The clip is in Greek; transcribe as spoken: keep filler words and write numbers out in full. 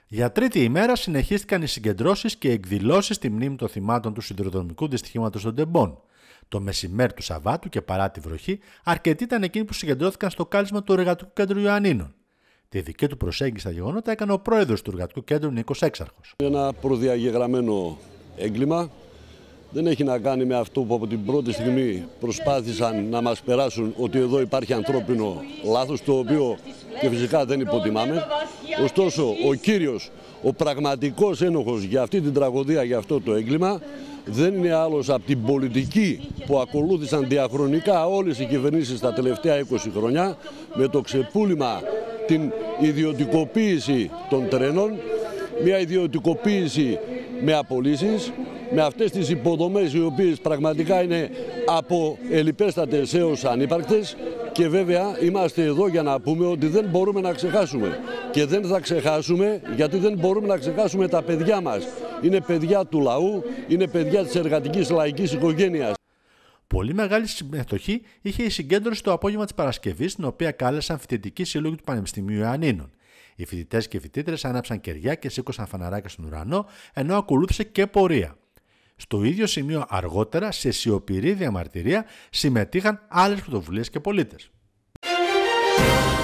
Για τρίτη ημέρα συνεχίστηκαν οι συγκεντρώσεις και εκδηλώσεις στη μνήμη των θυμάτων του σιδηροδρομικού δυστυχήματος των Τεμπών. Το μεσημέρι του Σαββάτου και παρά τη βροχή, αρκετοί ήταν εκείνοι που συγκεντρώθηκαν στο κάλεσμα του Εργατικού Κέντρου Ιωαννίνων. Τη δική του προσέγγιση στα γεγονότα έκανε ο πρόεδρος του Εργατικού Κέντρου, Νίκος Έξαρχος. Ένα προδιαγεγραμμένο έγκλημα. Δεν έχει να κάνει με αυτό που από την πρώτη στιγμή προσπάθησαν να μας περάσουν, ότι εδώ υπάρχει ανθρώπινο λάθος, το οποίο και φυσικά δεν υποτιμάμε. Ωστόσο, ο κύριος, ο πραγματικός ένοχος για αυτή την τραγωδία, για αυτό το έγκλημα, δεν είναι άλλος από την πολιτική που ακολούθησαν διαχρονικά όλες οι κυβερνήσεις τα τελευταία είκοσι χρόνια, με το ξεπούλημα, την ιδιωτικοποίηση των τρένων, μια ιδιωτικοποίηση με απολύσεις, με αυτές τις υποδομές οι οποίες πραγματικά είναι από ελιπέστατες έως ανύπαρκτες, και βέβαια είμαστε εδώ για να πούμε ότι δεν μπορούμε να ξεχάσουμε. Και δεν θα ξεχάσουμε γιατί δεν μπορούμε να ξεχάσουμε τα παιδιά μας. Είναι παιδιά του λαού, είναι παιδιά της εργατικής λαϊκής οικογένειας. Πολύ μεγάλη συμμετοχή είχε η συγκέντρωση το απόγευμα της Παρασκευής, στην οποία κάλεσαν φοιτητικοί σύλλογοι του Πανεπιστημίου Ιωαννίνων. Οι φοιτητές και φοιτήτρες άναψαν κεριά και σήκωσαν φαναράκια στον ουρανό, ενώ ακολούθησε και πορεία. Στο ίδιο σημείο αργότερα, σε σιωπηρή διαμαρτυρία, συμμετείχαν άλλες πρωτοβουλίες και πολίτες.